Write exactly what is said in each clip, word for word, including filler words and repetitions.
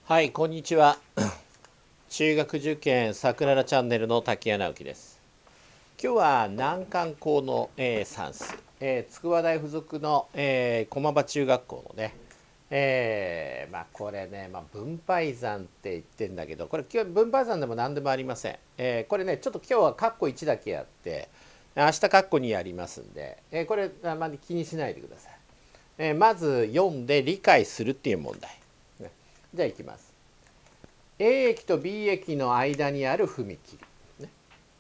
はい、こんにちは。中学受験さくららチャンネルの滝谷直樹です。今日は難関校の、えー、算数、えー、筑波大附属の、えー、駒場中学校のね、えー、まあこれね、まあ、分配算って言ってんだけど、これ今日分配算でも何でもありません。えー、これね、ちょっと今日は括弧いちだけやって、明日括弧にやりますんで、えー、これあまり気にしないでください。えー、まず読んで理解するっていう問題。ね、じゃあいきます。A 駅と B 駅の間にある踏切、ね、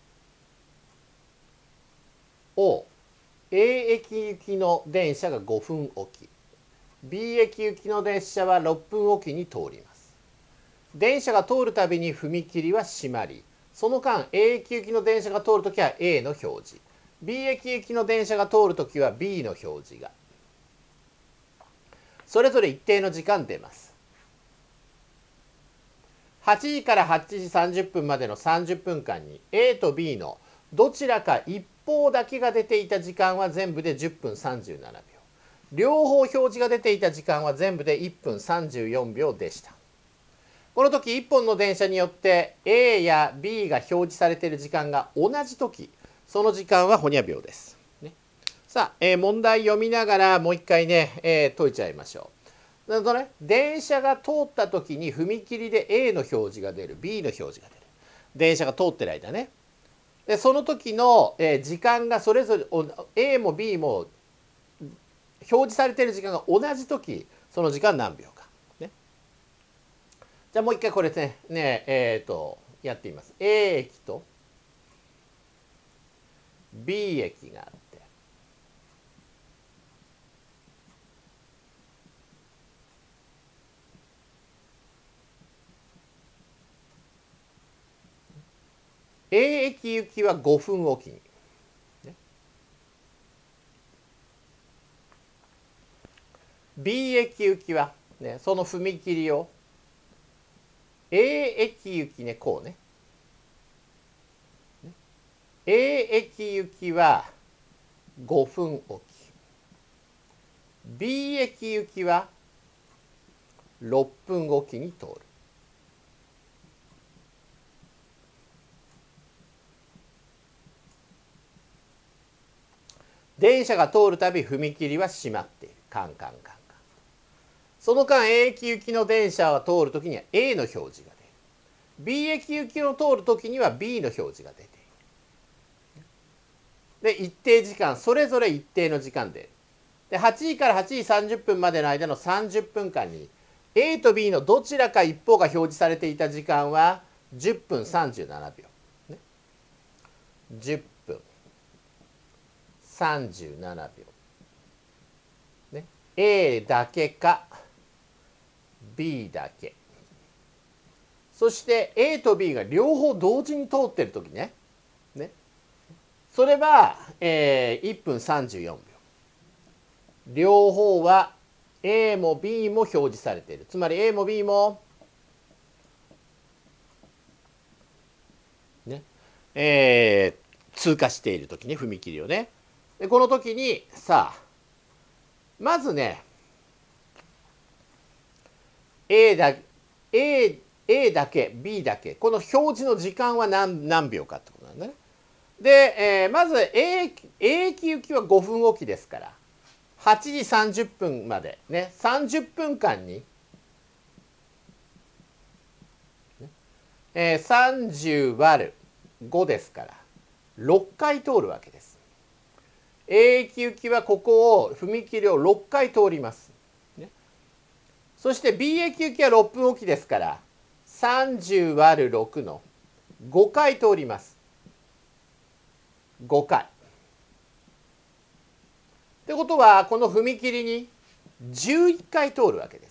を A 駅行きの電車がごふんおき、 B 駅行きの電車はろっぷんおきに通ります。電車が通るたびに踏切は閉まり、その間 A 駅行きの電車が通るときは A の表示、 B 駅行きの電車が通るときは B の表示がそれぞれ一定の時間出ます。はちじからはちじさんじゅっぷんまでのさんじゅっぷんかんに A と B のどちらか一方だけが出ていた時間は全部でじゅっぷんさんじゅうななびょう、両方表示が出ていた時間は全部でいっぷんさんじゅうよんびょうでした。この時いっぽんの電車によって A や B が表示されている時間が同じ時、その時間はほにゃびょうです、ね、さあ、えー、問題読みながらもう一回ね、えー、解いちゃいましょう。なのでね、電車が通った時に踏切で A の表示が出る、 B の表示が出る、電車が通ってる間ね。でその時の、えー、時間がそれぞれ A も B も表示されている時間が同じ時、その時間何秒か、ね、じゃあもう一回これね、ねえー、とやってみます。 A 駅と B 駅があって、A 駅行きはごふんおきに、ね、B 駅行きは、ね、その踏切を A 駅行きね、こうね、A 駅行きはごふんおき、 B 駅行きはろっぷんおきに通る。電車が通るたび踏切は閉まっている。カンカンカンカン。その間 A 駅行きの電車が通るときには A の表示が出る。B 駅行きの通るときには B の表示が出ている。で一定時間、それぞれ一定の時間でではちじからはちじさんじゅっぷんまでの間のさんじゅっぷんかんに A と B のどちらか一方が表示されていた時間はじゅっぷんさんじゅうななびょう、ね、じゅっぷんさんじゅうななびょう、ね、A だけか B だけ、そして A と B が両方同時に通ってる時ね、ね、それは、えー、いっぷんさんじゅうよんびょう。両方は A も B も表示されている。つまり A も B も、ねえー、通過している時に踏切をね。でこの時にさあまずね A だ A, A だけ B だけ、この表示の時間は 何, 何秒かってことなんだね。で、えー、まず A, A 駅行きはごふんおきですからはちじさんじゅっぷんまでね、さんじゅっぷんかんに、えー、さんじゅうわるごですからろっかい通るわけです。A 駅行きはここを踏切をろっかい通ります、ね、そして B 駅行きはろっぷんおきですからさんじゅうわるろくのごかい通ります。ごかい。ってことはこの踏切にじゅういっかい通るわけです。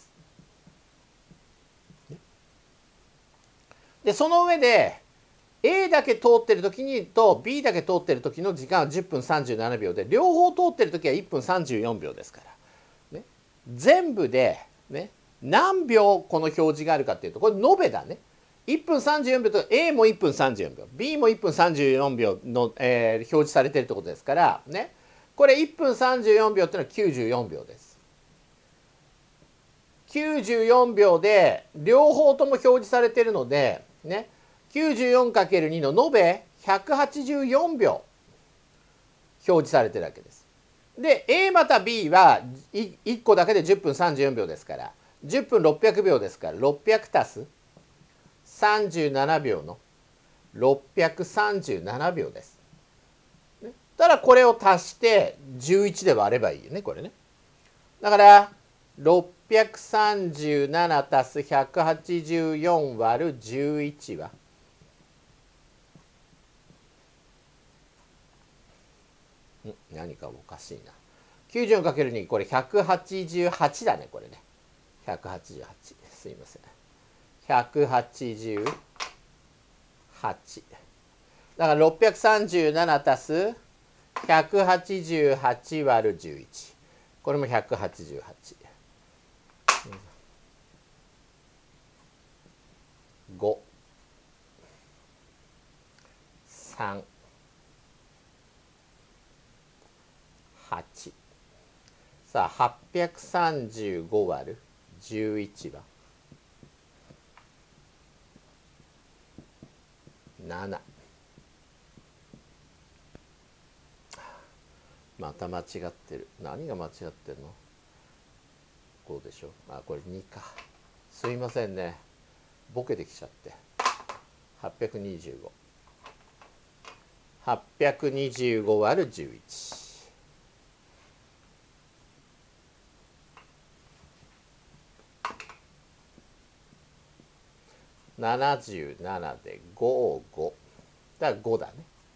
でその上で A だけ通ってる時にと B だけ通ってる時の時間はじゅっぷんさんじゅうななびょうで、両方通ってる時はいっぷんさんじゅうよんびょうですから、ね、全部で、ね、何秒この表示があるかっていうとこれ延べだね。いっぷんさんじゅうよんびょうと A もいっぷんさんじゅうよんびょう B もいっぷんさんじゅうよんびょうの、えー、表示されているってことですからね、これいっぷんさんじゅうよんびょうっていうのはきゅうじゅうよんびょうです。ききゅうじゅうよんびょうで両方とも表示されているので、ね、きゅうじゅうよんかけるに の延べひゃくはちじゅうよんびょう表示されてるわけです。で A また B はいっこだけでじゅっぷんさんじゅうよんびょうですから、じゅっぷんろっぴゃくびょうですから、ろっぴゃく足すさんじゅうななびょうのろっぴゃくさんじゅうななびょうです。ただこれを足してじゅういちで割ればいいよね、これね。だからろっぴゃくさんじゅうなな足すひゃくはちじゅうよん割るじゅういちはん何かおかしいな。きゅうじゅうよんかけるに これひゃくはちじゅうはちだね、これね。ひゃくはちじゅうはち、すいません。ひゃくはちじゅうはちだからろっぴゃくさんじゅうなな足すひゃくはちじゅうはち割るじゅういち、これもひゃくはちじゅうはち、ご、さん、はち、さあはっぴゃくさんじゅうご割るじゅういちはなな。また間違ってる。何が間違ってるの？ごでしょ。あ、これにか。すいませんね。ボケてきちゃって。はっぴゃくにじゅうご。はっぴゃくにじゅうご割るじゅういち。ななじゅうななでご、ご。だからごだね。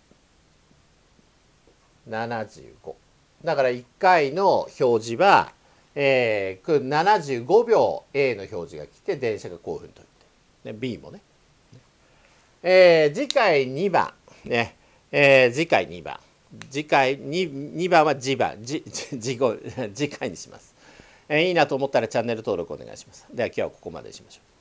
ななじゅうご。だからいっかいの表示は、えー、ななじゅうごびょう A の表示が来て電車がこういうふうに通って、ね、B もね。えー、次回にばん、ねえー、次回にばん。次回 2, にばんは次番、次, 次, 次回にします、えー。いいなと思ったらチャンネル登録お願いします。では今日はここまでにしましょう。